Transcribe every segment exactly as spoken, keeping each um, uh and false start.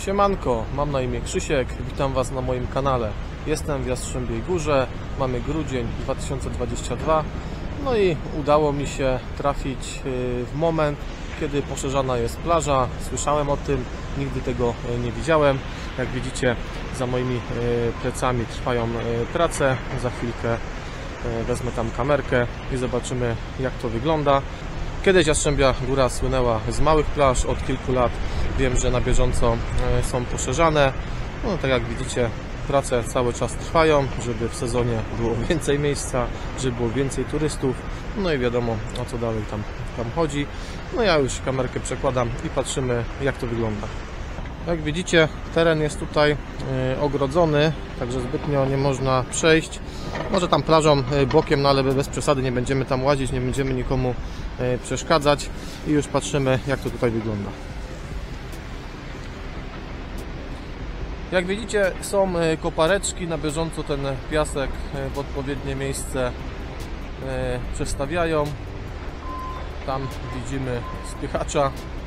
Siemanko, mam na imię Krzysiek, witam Was na moim kanale. Jestem w Jastrzębiej Górze, mamy grudzień dwa tysiące dwudziesty drugi, no i udało mi się trafić w moment, kiedy poszerzana jest plaża. Słyszałem o tym, nigdy tego nie widziałem. Jak widzicie, za moimi plecami trwają prace. Za chwilkę wezmę tam kamerkę i zobaczymy, jak to wygląda. Kiedyś Jastrzębia Góra słynęła z małych plaż, od kilku lat wiem, że na bieżąco są poszerzane. No, tak jak widzicie, prace cały czas trwają, żeby w sezonie było więcej miejsca, żeby było więcej turystów. No i wiadomo, o co dalej tam, tam chodzi. No ja już kamerkę przekładam i patrzymy, jak to wygląda. Jak widzicie, teren jest tutaj ogrodzony, także zbytnio nie można przejść. Może tam plażą bokiem, no ale bez przesady, nie będziemy tam łazić, nie będziemy nikomu przeszkadzać i już patrzymy, jak to tutaj wygląda. Jak widzicie, są kopareczki, na bieżąco ten piasek w odpowiednie miejsce przestawiają. Tam widzimy spychacza.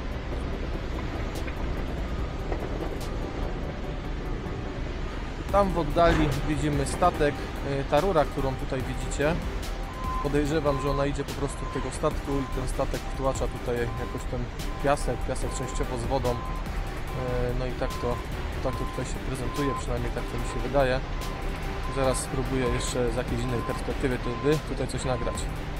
Tam w oddali widzimy statek, ta rura, którą tutaj widzicie. Podejrzewam, że ona idzie po prostu do tego statku i ten statek wtłacza tutaj jakoś ten piasek, piasek częściowo z wodą. No i tak to, tak to tutaj się prezentuje, przynajmniej tak to mi się wydaje. Zaraz spróbuję jeszcze z jakiejś innej perspektywy tutaj coś nagrać.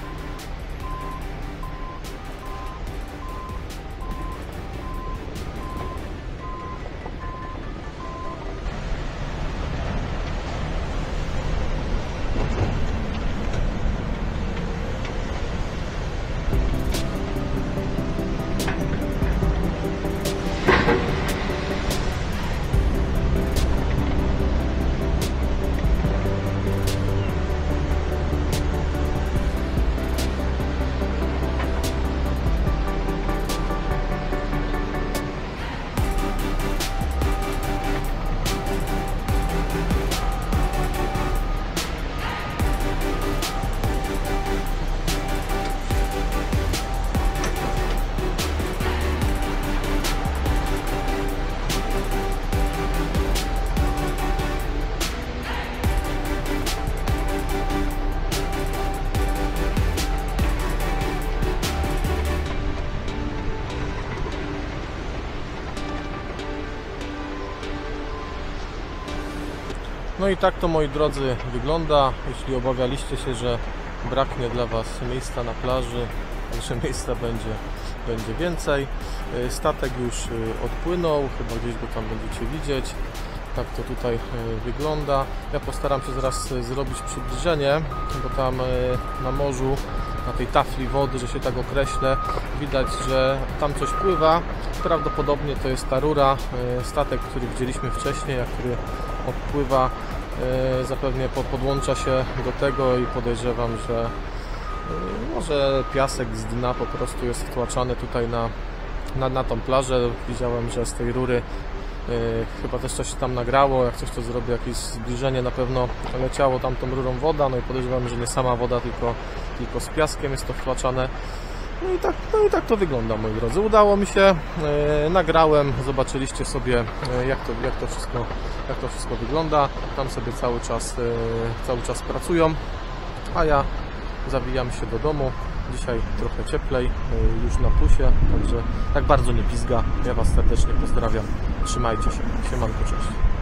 No i tak to, moi drodzy, wygląda. Jeśli obawialiście się, że braknie dla Was miejsca na plaży, także miejsca będzie, będzie więcej. Statek już odpłynął, chyba gdzieś go tam będziecie widzieć. Tak to tutaj wygląda. Ja postaram się zaraz zrobić przybliżenie, bo tam na morzu, na tej tafli wody, że się tak określę, widać, że tam coś pływa. Prawdopodobnie to jest ta rura, statek, który widzieliśmy wcześniej, a który odpływa, zapewne podłącza się do tego i podejrzewam, że może piasek z dna po prostu jest wtłaczany tutaj na, na, na tą plażę. Widziałem, że z tej rury chyba też coś tam nagrało, jak coś to zrobi, jakieś zbliżenie, na pewno leciało tam tą rurą woda, no i podejrzewam, że nie sama woda, tylko, tylko z piaskiem jest to wtłaczane. No i, tak, no i tak to wygląda, moi drodzy. Udało mi się, e, nagrałem, zobaczyliście sobie, e, jak, to, jak, to wszystko, jak to wszystko wygląda. Tam sobie cały czas, e, cały czas pracują, a ja zawijam się do domu. Dzisiaj trochę cieplej, e, już na plusie, także tak bardzo nie pizga. Ja Was serdecznie pozdrawiam. Trzymajcie się. Siemanko, cześć.